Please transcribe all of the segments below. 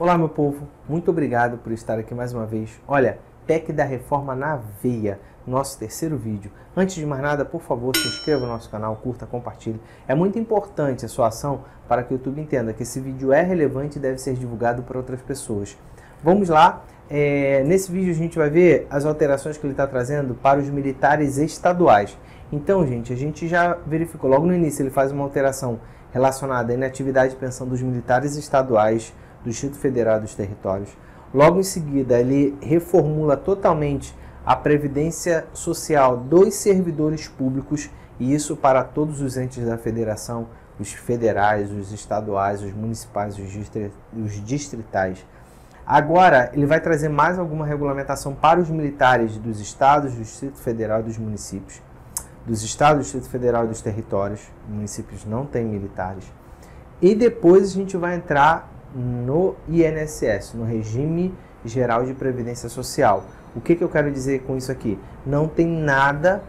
Olá, meu povo, muito obrigado por estar aqui mais uma vez. Olha, PEC da Reforma na Veia, nosso terceiro vídeo. Antes de mais nada, por favor, se inscreva no nosso canal, curta, compartilhe. É muito importante a sua ação para que o YouTube entenda que esse vídeo é relevante e deve ser divulgado para outras pessoas. Vamos lá, nesse vídeo a gente vai ver as alterações que ele está trazendo para os militares estaduais. Então, gente, a gente já verificou, logo no início ele faz uma alteração relacionada à inatividade e pensão dos militares estaduais, do Distrito Federal e dos territórios. Logo em seguida, ele reformula totalmente a previdência social dos servidores públicos, e isso para todos os entes da federação, os federais, os estaduais, os municipais, os distritais. Agora, ele vai trazer mais alguma regulamentação para os militares dos estados, do Distrito Federal e dos municípios. Dos estados, do Distrito Federal e dos territórios, municípios não têm militares. E depois a gente vai entrar no INSS, no Regime Geral de Previdência Social. O que eu quero dizer com isso aqui? Não tem nada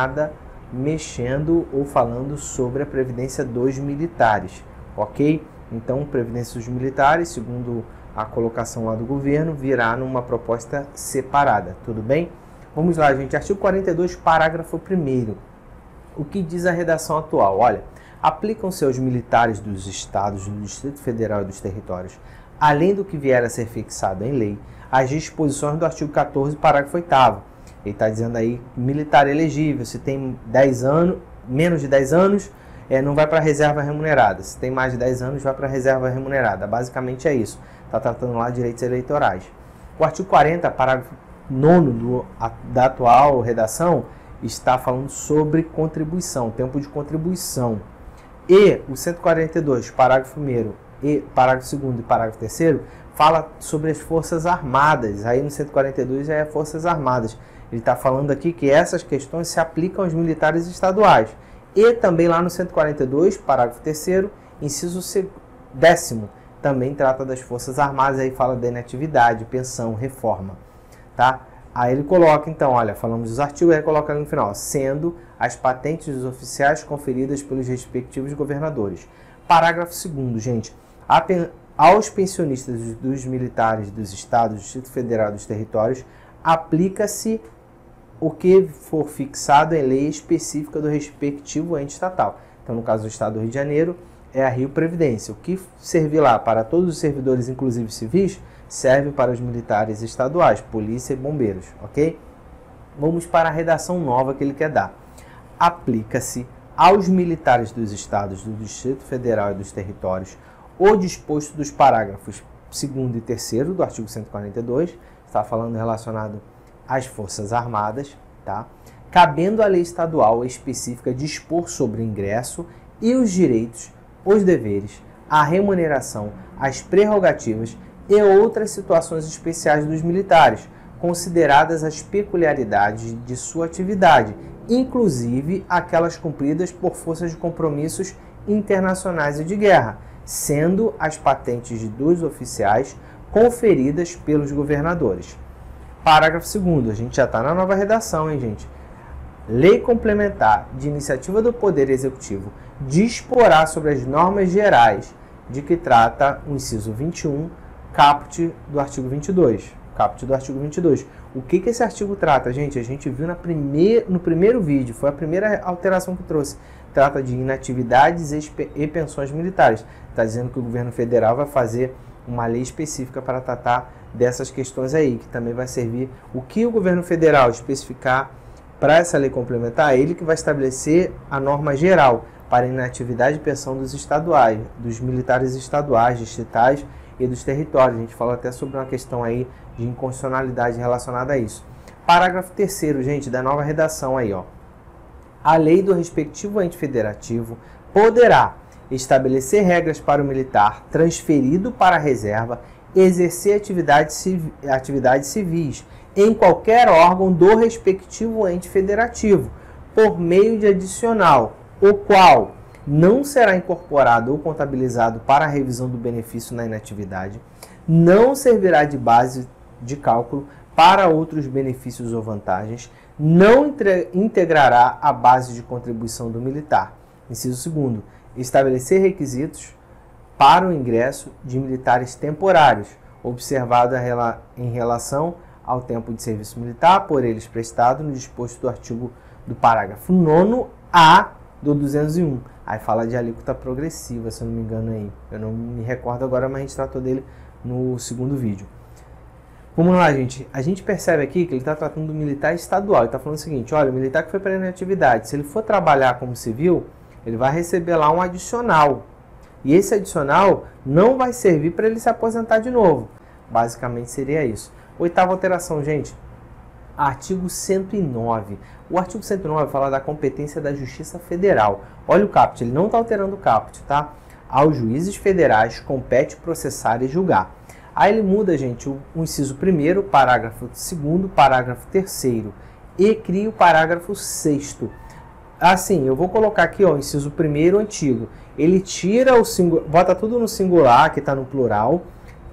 mexendo ou falando sobre a previdência dos militares, ok? Então, previdência dos militares, segundo a colocação lá do governo, virá numa proposta separada, tudo bem? Vamos lá, gente. Artigo 42, parágrafo 1º. O que diz a redação atual? Olha, aplicam-se aos militares dos estados, do Distrito Federal e dos territórios, além do que vier a ser fixado em lei, as disposições do artigo 14, parágrafo 8º. Ele está dizendo aí, militar elegível, se tem 10 anos, menos de 10 anos, não vai para a reserva remunerada. Se tem mais de 10 anos, vai para a reserva remunerada. Basicamente é isso. Está tratando lá de direitos eleitorais. O artigo 40, parágrafo 9º da atual redação, está falando sobre contribuição, tempo de contribuição. E o 142, parágrafo 1º, e parágrafo 2º e parágrafo 3º, fala sobre as Forças Armadas. Aí no 142 é Forças Armadas. Ele está falando aqui que essas questões se aplicam aos militares estaduais. E também lá no 142, parágrafo 3º, inciso 10º, também trata das Forças Armadas, aí fala da inatividade, pensão, reforma. Tá? Aí ele coloca, então, olha, falamos dos artigos, aí ele coloca ali no final, sendo as patentes dos oficiais conferidas pelos respectivos governadores. Parágrafo 2º, gente. Aos pensionistas dos militares dos estados, do Distrito Federal e dos territórios, aplica-se o que for fixado em lei específica do respectivo ente estatal. Então, no caso do estado do Rio de Janeiro, é a Rio Previdência. O que servir lá para todos os servidores, inclusive civis, serve para os militares estaduais, polícia e bombeiros, ok? Vamos para a redação nova que ele quer dar. Aplica-se aos militares dos estados, do Distrito Federal e dos territórios o disposto dos parágrafos 2º e 3º do artigo 142, está falando relacionado às Forças Armadas, tá? Cabendo à lei estadual específica dispor sobre o ingresso e os direitos, os deveres, a remuneração, as prerrogativas e outras situações especiais dos militares, consideradas as peculiaridades de sua atividade, inclusive aquelas cumpridas por forças de compromissos internacionais e de guerra, sendo as patentes dos oficiais conferidas pelos governadores. Parágrafo 2º, a gente já está na nova redação, hein, gente? Lei complementar de iniciativa do Poder Executivo disporá sobre as normas gerais de que trata o inciso 21, caput do artigo 22. Caput do artigo 22. O que esse artigo trata, gente? A gente viu no primeiro vídeo, foi a primeira alteração que trouxe. Trata de inatividades e pensões militares. Está dizendo que o governo federal vai fazer uma lei específica para tratar dessas questões aí, que também vai servir o que o governo federal especificar para essa lei complementar, é ele que vai estabelecer a norma geral para inatividade e pensão dos estaduais, dos militares estaduais, distritais e dos territórios. A gente falou até sobre uma questão aí de inconstitucionalidade relacionada a isso. Parágrafo 3º, gente, da nova redação aí, ó. A lei do respectivo ente federativo poderá estabelecer regras para o militar transferido para a reserva exercer atividades civis em qualquer órgão do respectivo ente federativo, por meio de adicional, o qual não será incorporado ou contabilizado para a revisão do benefício na inatividade, não servirá de base de cálculo para outros benefícios ou vantagens, não integrará a base de contribuição do militar. Inciso 2º, estabelecer requisitos para o ingresso de militares temporários, observado em relação ao tempo de serviço militar por eles prestado no disposto do artigo do parágrafo 9A do 201. Aí fala de alíquota progressiva, se eu não me engano aí. Eu não me recordo agora, mas a gente tratou dele no segundo vídeo. Vamos lá, gente. A gente percebe aqui que ele está tratando do militar estadual. Ele está falando o seguinte, olha, o militar que foi para a inatividade, se ele for trabalhar como civil, ele vai receber lá um adicional. E esse adicional não vai servir para ele se aposentar de novo. Basicamente seria isso. Oitava alteração, gente. Artigo 109. O artigo 109 fala da competência da Justiça Federal. Olha o caput, ele não está alterando o caput, tá? Aos juízes federais compete processar e julgar. Aí ele muda, gente, o inciso 1º, parágrafo 2º, parágrafo 3º e cria o parágrafo 6º. Assim, eu vou colocar aqui, ó, o inciso 1º antigo. Ele tira o singular, bota tudo no singular, que está no plural,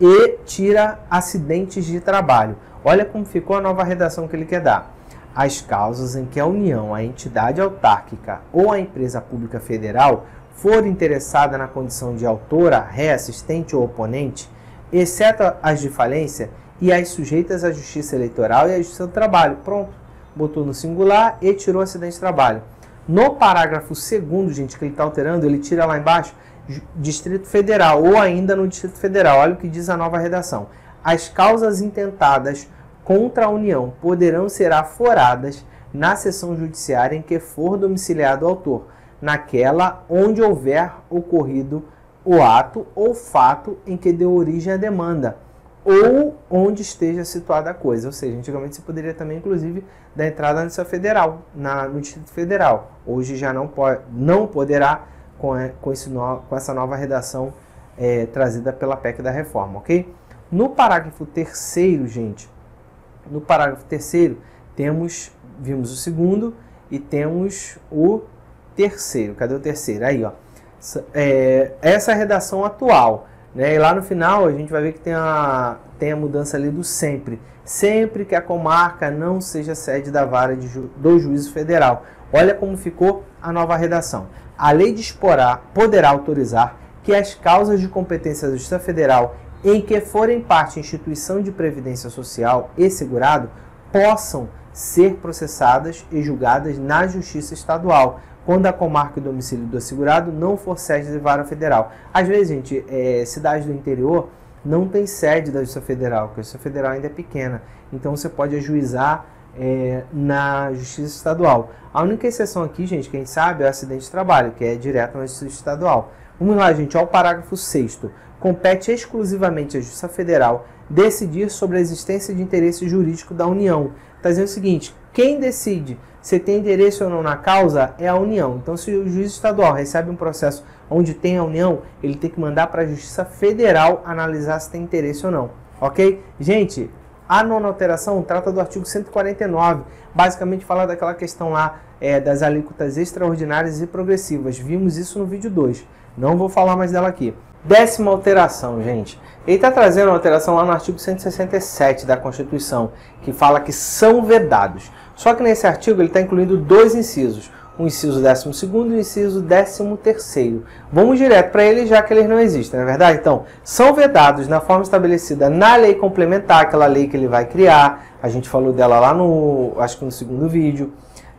e tira acidentes de trabalho. Olha como ficou a nova redação que ele quer dar. As causas em que a União, a entidade autárquica ou a empresa pública federal for interessada na condição de autora, ré, assistente ou oponente, exceto as de falência e as sujeitas à Justiça Eleitoral e à Justiça do Trabalho. Pronto, botou no singular e tirou acidente de trabalho. No parágrafo 2º, gente, que ele está alterando, ele tira lá embaixo Distrito Federal ou ainda no Distrito Federal. Olha o que diz a nova redação. As causas intentadas contra a União poderão ser aforadas na sessão judiciária em que for domiciliado o autor, naquela onde houver ocorrido o ato ou fato em que deu origem à demanda, ou onde esteja situada a coisa. Ou seja, antigamente você poderia também, inclusive, dar entrada na Justiça Federal, no Distrito Federal. Hoje já não poderá com essa nova redação trazida pela PEC da reforma, ok? No parágrafo 3º, gente, no parágrafo 3º, vimos o 2º e temos o 3º. Cadê o 3º? Aí, ó. Essa é a redação atual, né? E lá no final a gente vai ver que tem a mudança ali do sempre. Sempre que a comarca não seja sede da vara do juízo federal. Olha como ficou a nova redação. A lei disporá, poderá autorizar que as causas de competência da Justiça Federal em que forem parte instituição de previdência social e segurado possam ser processadas e julgadas na Justiça Estadual, quando a comarca e o domicílio do assegurado não for sede de vara federal. Às vezes, gente, cidades do interior não tem sede da Justiça Federal, porque a Justiça Federal ainda é pequena. Então, você pode ajuizar na Justiça Estadual. A única exceção aqui, gente, quem sabe, é o acidente de trabalho, que é direto na Justiça Estadual. Vamos lá, gente, ao parágrafo 6º. Compete exclusivamente à Justiça Federal decidir sobre a existência de interesse jurídico da União. Está dizendo o seguinte, quem decide se tem interesse ou não na causa é a União. Então, se o juiz estadual recebe um processo onde tem a União, ele tem que mandar para a Justiça Federal analisar se tem interesse ou não. Ok? Gente, a nona alteração trata do artigo 149, basicamente fala daquela questão lá das alíquotas extraordinárias e progressivas. Vimos isso no vídeo 2. Não vou falar mais dela aqui. 10ª alteração, gente. Ele está trazendo uma alteração lá no artigo 167 da Constituição, que fala que são vedados. Só que nesse artigo ele está incluindo 2 incisos. O inciso 12º e o inciso 13º. Vamos direto para eles, já que eles não existem, não é verdade? Então, são vedados na forma estabelecida na lei complementar, aquela lei que ele vai criar. A gente falou dela lá acho que no segundo vídeo.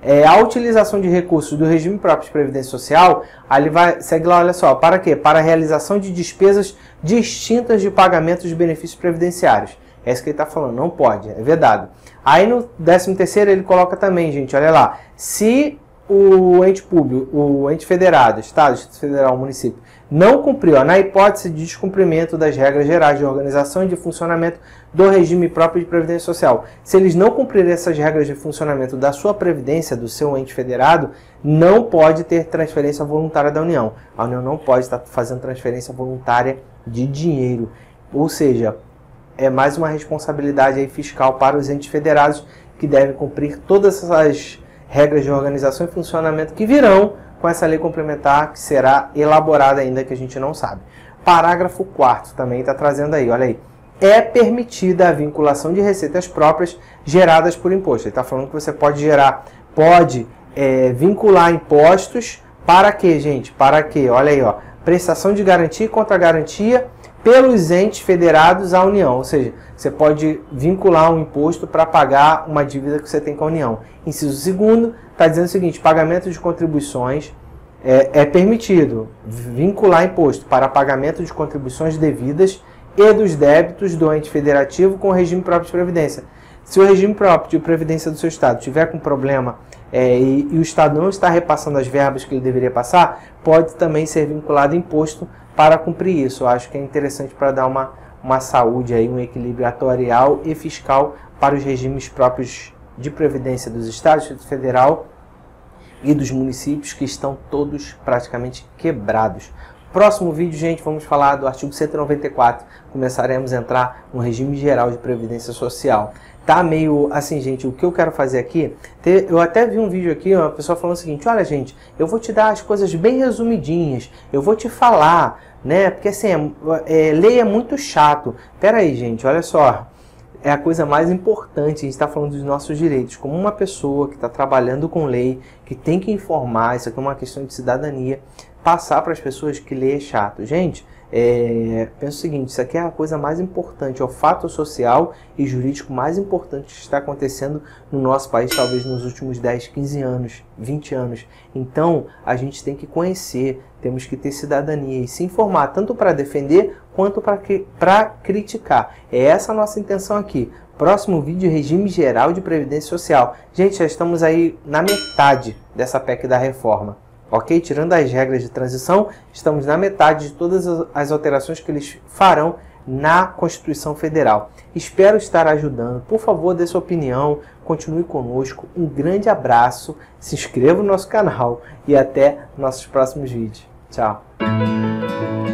A utilização de recursos do regime próprio de previdência social, ali segue lá, olha só, para quê? Para a realização de despesas distintas de pagamento de benefícios previdenciários. É isso que ele está falando, não pode, é vedado. Aí no 13º ele coloca também, gente, olha lá, se o ente público, o ente federado, Estado, Distrito Federal, município, não cumpriu, na hipótese de descumprimento das regras gerais de organização e de funcionamento do regime próprio de previdência social. Se eles não cumprirem essas regras de funcionamento da sua previdência, do seu ente federado, não pode ter transferência voluntária da União. A União não pode estar fazendo transferência voluntária de dinheiro. Ou seja, é mais uma responsabilidade aí fiscal para os entes federados que devem cumprir todas essas regras de organização e funcionamento que virão com essa lei complementar que será elaborada ainda, que a gente não sabe. Parágrafo 4º também está trazendo aí, olha aí. É permitida a vinculação de receitas próprias geradas por imposto. Ele está falando que você pode vincular impostos para quê, gente? Para quê? Olha aí, ó. prestação de garantia e contra-garantia pelos entes federados à União, ou seja, você pode vincular um imposto para pagar uma dívida que você tem com a União. Inciso 2º está dizendo o seguinte: pagamento de contribuições é permitido vincular imposto para pagamento de contribuições devidas e dos débitos do ente federativo com o regime próprio de previdência. Se o regime próprio de previdência do seu estado tiver com problema e o estado não está repassando as verbas que ele deveria passar, pode também ser vinculado imposto para cumprir isso. Eu acho que é interessante para dar uma saúde, aí, um equilíbrio atuarial e fiscal para os regimes próprios de previdência dos estados, Distrito Federal e dos municípios, que estão todos praticamente quebrados. Próximo vídeo, gente, vamos falar do artigo 194. Começaremos a entrar no regime geral de previdência social. Tá meio assim, gente, o que eu quero fazer aqui, eu até vi um vídeo aqui, uma pessoa falando o seguinte: olha, gente, eu vou te dar as coisas bem resumidinhas, eu vou te falar, né, porque assim, lei é muito chato. Pera aí, gente, olha só, é a coisa mais importante, a gente está falando dos nossos direitos, como uma pessoa que está trabalhando com lei, que tem que informar, isso aqui é uma questão de cidadania, passar para as pessoas que lei é chato. Gente, penso o seguinte: isso aqui é a coisa mais importante, é o fato social e jurídico mais importante que está acontecendo no nosso país, talvez nos últimos 10, 15 anos, 20 anos. Então, a gente tem que conhecer, temos que ter cidadania e se informar, tanto para defender quanto para criticar. É essa a nossa intenção aqui. Próximo vídeo, regime geral de previdência social. Gente, já estamos aí na metade dessa PEC da reforma. Ok? Tirando as regras de transição, estamos na metade de todas as alterações que eles farão na Constituição Federal. Espero estar ajudando. Por favor, dê sua opinião, continue conosco. Um grande abraço, se inscreva no nosso canal e até nossos próximos vídeos. Tchau!